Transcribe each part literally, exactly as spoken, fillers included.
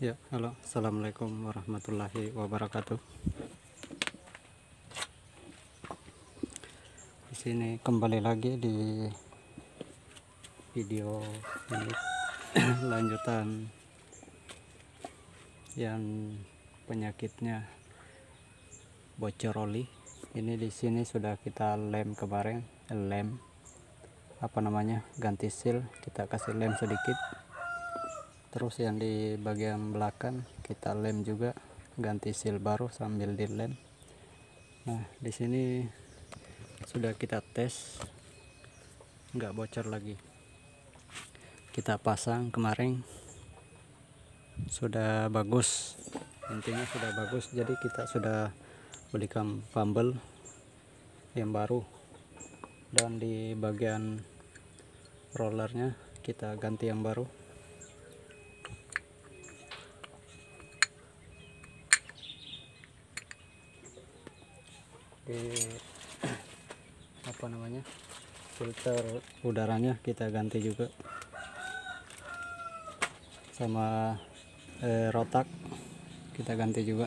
Ya, halo, assalamualaikum warahmatullahi wabarakatuh. Di sini kembali lagi di video ini lanjutan yang penyakitnya bocor oli. Ini di sini sudah kita lem kemarin, lem apa namanya, ganti seal, kita kasih lem sedikit. Terus yang di bagian belakang kita lem juga, ganti seal baru sambil dilem. Nah, di sini sudah kita tes, nggak bocor lagi. Kita pasang kemarin, sudah bagus, intinya sudah bagus. Jadi kita sudah belikan pambel yang baru, dan di bagian rollernya kita ganti yang baru. Di apa namanya, filter udaranya kita ganti juga, sama eh, rotak kita ganti juga.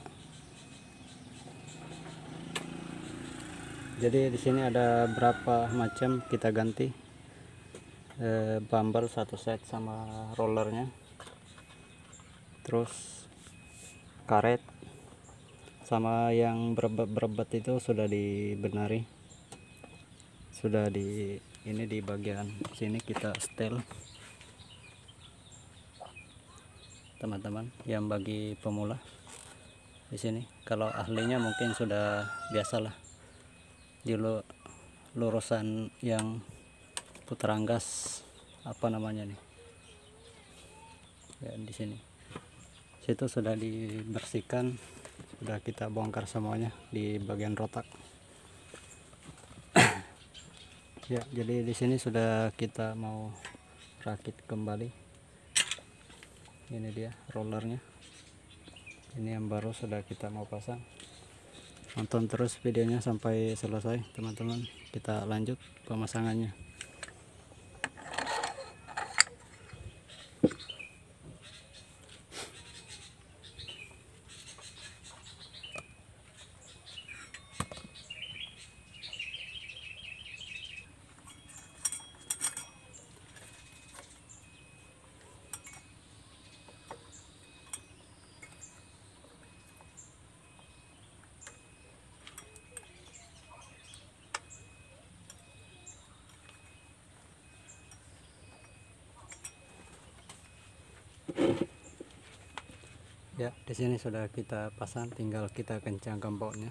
Jadi di sini ada berapa macam kita ganti, eh, bumper satu set sama rollernya, terus karet sama yang berebet-berebet itu sudah dibenari, sudah di ini di bagian sini kita setel, teman-teman. Yang bagi pemula di sini, kalau ahlinya mungkin sudah biasalah di lurusan yang putaran gas apa namanya nih ya, di sini situ sudah dibersihkan, sudah kita bongkar semuanya di bagian rotak. Ya, jadi di sini sudah kita mau rakit kembali. Ini dia rollernya, ini yang baru sudah kita mau pasang. Tonton terus videonya sampai selesai, teman-teman. Kita lanjut pemasangannya. Ya, di sini sudah kita pasang, tinggal kita kencang gemboknya.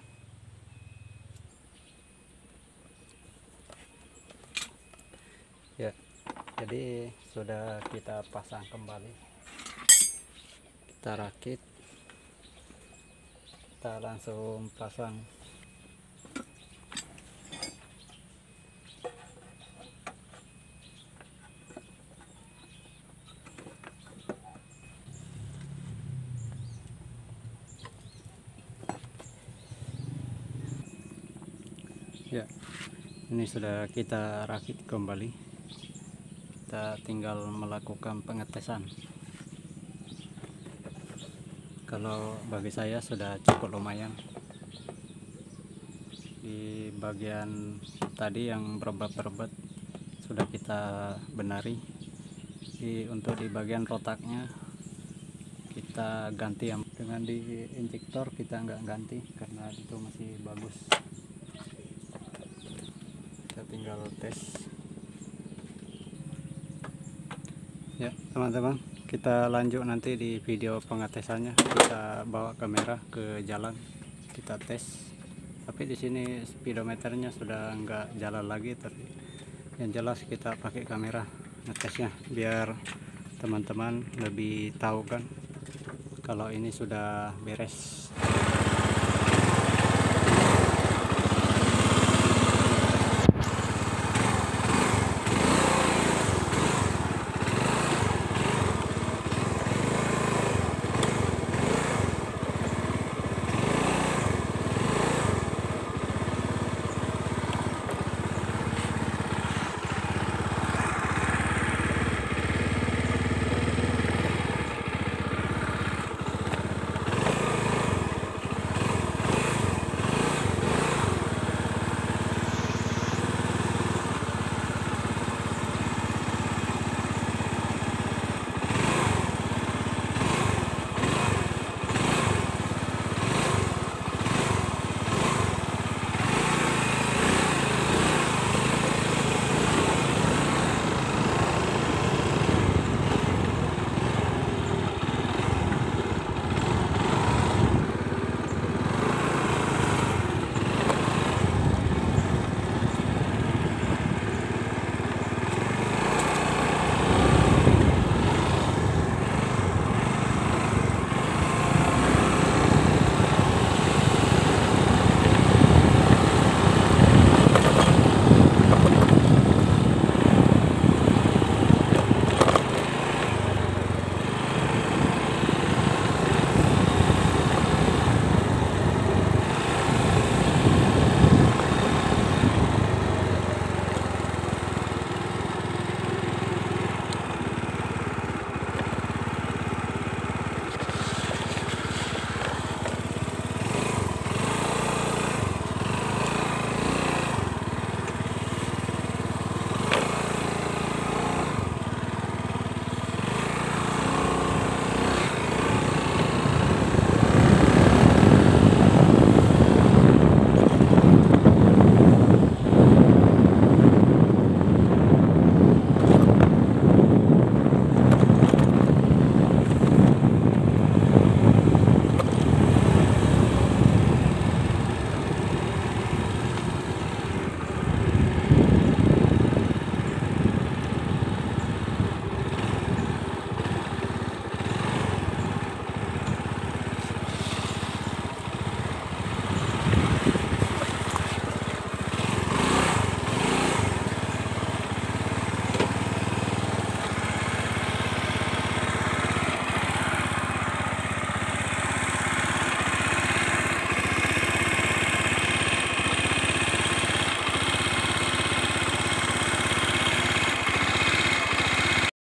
Ya, jadi sudah kita pasang kembali. Kita rakit. Kita langsung pasang. Ya, ini sudah kita rakit kembali. Kita tinggal melakukan pengetesan. Kalau bagi saya sudah cukup lumayan. Di bagian tadi yang berebet-berebet sudah kita benari. Di, untuk di bagian rotaknya kita ganti, yang dengan di injektor kita nggak ganti karena itu masih bagus. Tinggal tes. Ya, teman-teman, kita lanjut nanti di video pengetesannya. Kita bawa kamera ke jalan, kita tes. Tapi di sini speedometernya sudah nggak jalan lagi, tapi yang jelas kita pakai kamera ngetesnya biar teman-teman lebih tahu kan kalau ini sudah beres.